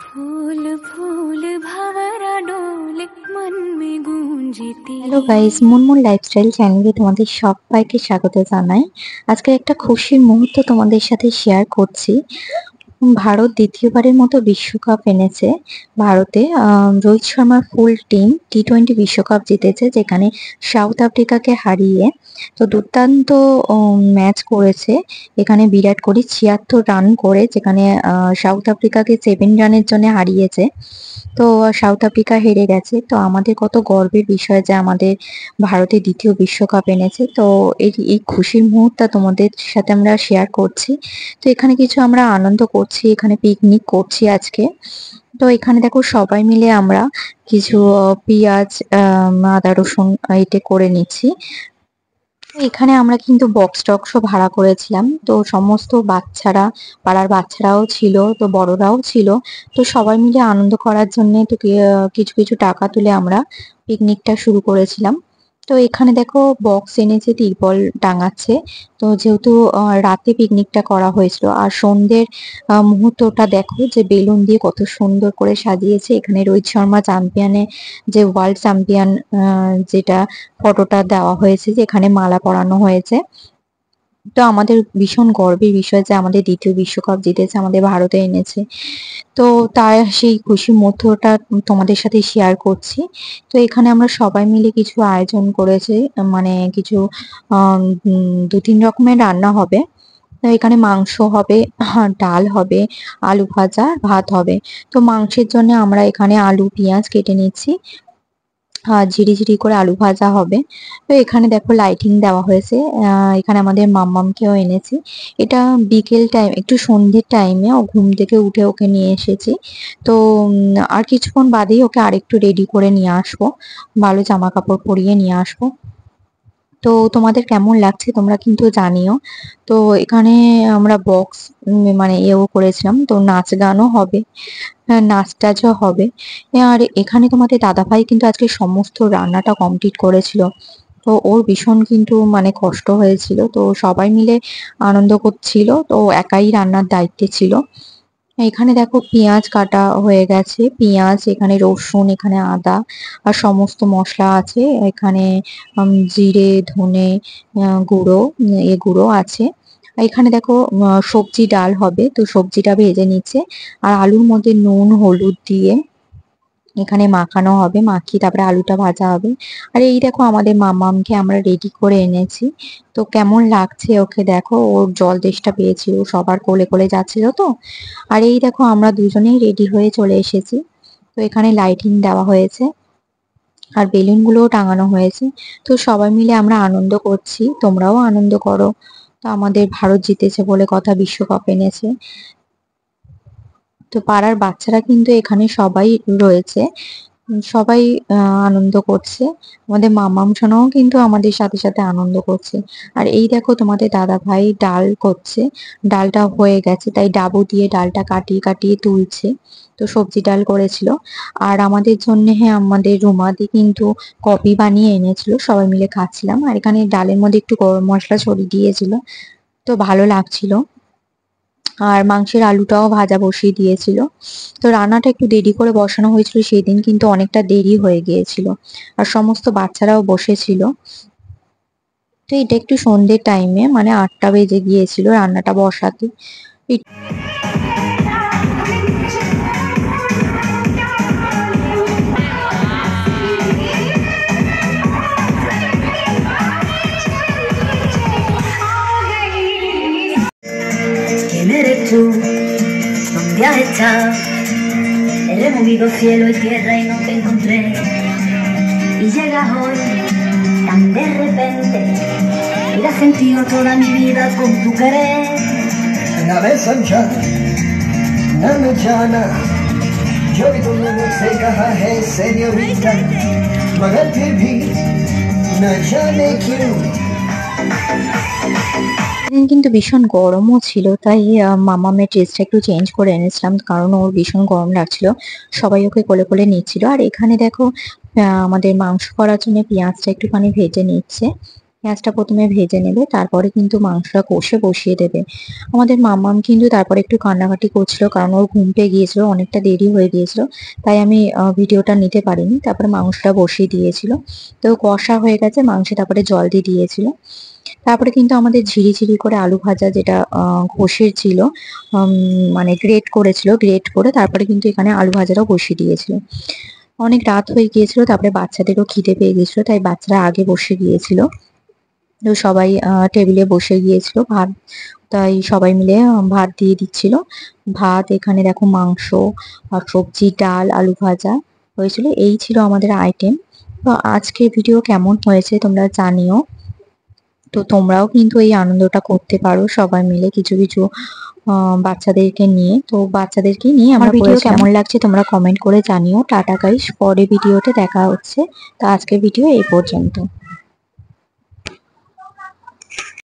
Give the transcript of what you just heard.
फूल फूल भंवरा डोले मन में गूंजती। হ্যালো গাইস, মুনমুন লাইফস্টাইল চ্যানেলে তোমাদের সবাইকে স্বাগত জানাই। আজকে একটা খুশির মুহূর্ত তোমাদের সাথে শেয়ার করছি। ভারত দ্বিতীয়বারের মতো বিশ্বকাপ এনেছে। ভারতে রোহিত শর্মার ফুল টিম টি-20 বিশ্বকাপ জিতেছে, যেখানে সাউথ আফ্রিকাকে হারিয়ে। তো দুর্দান্ত ম্যাচ করেছে এখানে। বিরাট কোহলি 76 রান করে, যেখানে সাউথ আফ্রিকাকে 7 রানের জন্য হারিয়েছে। তো সাউথ আফ্রিকা হেরে গেছে। তো আমাদের কত গর্বের বিষয় যে আমাদের ভারতের দ্বিতীয় বিশ্বকাপ এনেছে। তো এই খুশির মুহূর্তটা তোমাদের সাথে আমরা শেয়ার করছি। তো এখানে কিছু আমরা আনন্দ করছি, এখানে পিকনিক করছি আজকে। তো এখানে দেখো সবাই মিলে আমরা কিছু পেঁয়াজ, আদা রসুন এতে করে নিচ্ছি। এখানে আমরা কিন্তু বক্স টক্সও ভাড়া করেছিলাম। তো সমস্ত বাচ্চারা, পাড়ার বাচ্চারাও ছিল, তো বড়রাও ছিল। তো সবাই মিলে আনন্দ করার জন্য তো কিছু কিছু টাকা তুলে আমরা পিকনিকটা শুরু করেছিলাম। তো এখানে দেখো বক্স এনেছে, তিরপল টাঙাচ্ছে। তো যেহেতু রাতে পিকনিকটা করা হয়েছিল, আর সন্ধ্যের মুহূর্তটা দেখো যে বেলুন দিয়ে কত সুন্দর করে সাজিয়েছে। এখানে রোহিত শর্মা চ্যাম্পিয়নে, যে ওয়ার্ল্ড চ্যাম্পিয়ন, যেটা ফটোটা দেওয়া হয়েছে, যেখানে মালা পরানো হয়েছে। তো আমাদের ভীষণ গর্বের বিষয় যে আমাদের দ্বিতীয় বিশ্বকাপ জিতেছে, আমাদের ভারতে এনেছে। তো তার সেই খুশি মুহূর্তটা তোমাদের সাথে শেয়ার করছি। তো এখানে আমরা সবাই মিলে কিছু আয়োজন করেছি, মানে কিছু 2-3 রকমের রান্না হবে। তো এখানে মাংস হবে, ডাল হবে, আলু ভাজা, ভাত হবে। তো মাংসের জন্য আমরা এখানে আলু পেঁয়াজ কেটে নিচ্ছি, ঝিরিঝিরি করে আলু ভাজা হবে। তো এখানে দেখো লাইটিং দেওয়া হয়েছে। এখানে আমাদের মাম্মামকেও এনেছি। এটা বিকেল টাইম, একটু সন্ধ্যের টাইমে ও ঘুম থেকে উঠে ওকে নিয়ে এসেছি। তো আর কিছুক্ষণ বাদেই ওকে আরেকটু রেডি করে নিয়ে আসবো, ভালো জামা কাপড় পরিয়ে নিয়ে আসবো। তো তোমাদের কেমন লাগছে তোমরা কিন্তু জানিও। তো এখানে আমরা বক্স মানে এও করেছিলাম, তো নাচ গানও হবে, নাচ টাচও হবে। আর এখানে তোমাদের দাদাভাই কিন্তু আজকে সমস্ত রান্নাটা কমপ্লিট করেছিল। তো ওর ভীষণ কিন্তু মানে কষ্ট হয়েছিল। তো সবাই মিলে আনন্দ করছিল, তো একাই রান্নার দায়িত্বে ছিল। এখানে দেখো পেঁয়াজ কাটা হয়ে গেছে, পেঁয়াজ, এখানে রসুন, এখানে আদা আর সমস্ত মশলা আছে। এখানে জিরে, ধনে গুঁড়ো, গুঁড়ো আছে। এখানে দেখো সবজি ডাল হবে, তো সবজিটা ভেজে নিচ্ছে। আর আলুর মধ্যে নুন হলুদ দিয়ে এখানে মাখানো হবে, মাখিয়ে তারপরে আলুটা ভাজা হবে। আর এই দেখো আমাদের মামামকে আমরা রেডি করে এনেছি। তো কেমন লাগছে ওকে দেখো, ওর জল তেষ্টা পেয়েছিল, সবার কোলে কোলে যাচ্ছিল তো। আর এই দেখো আমরা দুজনেই রেডি হয়ে চলে এসেছি। তো এখানে লাইটিং দেওয়া হয়েছে আর বেলুন গুলোও টাঙানো হয়েছে। তো সবাই মিলে আমরা আনন্দ করছি, তোমরাও আনন্দ করো। তো আমাদের ভারত জিতেছে বলে কথা, বিশ্বকাপ এনেছে। তো পাড়ার বাচ্চারা কিন্তু এখানে সবাই রয়েছে, সবাই আনন্দ করছে। আমাদের মামাম সোনাও কিন্তু আমাদের সাথে সাথে আনন্দ করছে। আর এই দেখো তোমাদের দাদা ভাই ডাল করছে, ডালটা হয়ে গেছে তাই ডাবু দিয়ে ডালটা কাটিয়ে কাটিয়ে তুলছে। তো সবজি ডাল করেছিল। আর আমাদের জন্য, হ্যাঁ, আমাদের রুমাদি কিন্তু কফি বানিয়ে এনেছিল, সবাই মিলে খাচ্ছিলাম। আর এখানে ডালের মধ্যে একটু গরম মশলা ছড়িয়ে দিয়েছিল, তো ভালো লাগছিল। আর মাংসের আলুটাও ভাজা বসিয়ে দিয়েছিল। তো রান্নাটা একটু দেরি করে বসানো হয়েছিল, সেদিন কিন্তু অনেকটা দেরি হয়ে গিয়েছিল। আর সমস্ত বাচ্চারাও বসেছিল। তো এটা একটু সন্ধ্যের টাইমে, মানে 8টা বেজে গিয়েছিল রান্নাটা বসাতে। ¿Quién eres tú? ¿Dónde has estado? He removido cielo y tierra y no te encontré. Y llegas hoy tan de repente. Y has sentido toda mi vida con tu querer. नवे समझा न मैं जाना जो भी तुमने मुझसे कहा है सेन्योरिटा, मगर फिर भी न जाने क्यों। সেদিন কিন্তু ভীষণ গরমও ছিল, তাই মামামের ড্রেসটা একটু চেঞ্জ করে এনেছিলাম, কারণ ওর ভীষণ গরম লাগছিল। সবাই ওকে কোলে কোলে নিচ্ছিল। আর এখানে দেখো আমাদের মাংস করার জন্য পেঁয়াজটা একটুখানি ভেজে নিচ্ছে। পেঁয়াজটা প্রথমে ভেজে নেবে, তারপরে কিন্তু মাংসটা কষে বসিয়ে দেবে। আমাদের মাম্মাম কিন্তু তারপরে একটু কান্নাকাটি করছিল, কারণ ওর ঘুম পেয়ে গিয়েছিল, অনেকটা দেরি হয়ে গিয়েছিল, তাই আমি ভিডিওটা নিতে পারিনি। তারপরে মাংসটা বসিয়ে দিয়েছিল, তো কষা হয়ে গেছে মাংস, তারপরে জল দিয়ে দিয়েছিল। তারপরে কিন্তু আমাদের ঝিরিঝিরি করে আলু ভাজা, যেটা ঘষের ছিল, মানে গ্রেট করেছিল, গ্রেট করে তারপরে কিন্তু এখানে আলু ভাজাটাও বসিয়ে দিয়েছিল। অনেক রাত হয়ে গিয়েছিল, তারপরে বাচ্চাদেরও খিদে পেয়ে গেছিল, তাই বাচ্চারা আগে বসে গিয়েছিল। তো সবাই টেবিলে বসে গিয়েছিল ভাত, তাই সবাই মিলে ভাত দিয়ে দিচ্ছিল। ভাত, এখানে দেখো মাংস আর সবজি, ডাল, আলু ভাজা হয়েছিল। এই ছিল আমাদের আইটেম। তো আজকের ভিডিও কেমন হয়েছে তোমরা জানিও। তো তোমরাও কিন্তু এই আনন্দটা করতে পারো সবাই মিলে, কিছু কিছু বাচ্চাদেরকে নিয়ে। তো বাচ্চাদেরকে নিয়ে আমার ভিডিও কেমন লাগছে তোমরা কমেন্ট করে জানিও। টাটা গাইস, পরে ভিডিওতে দেখা হচ্ছে। তো আজকের ভিডিও এই পর্যন্ত।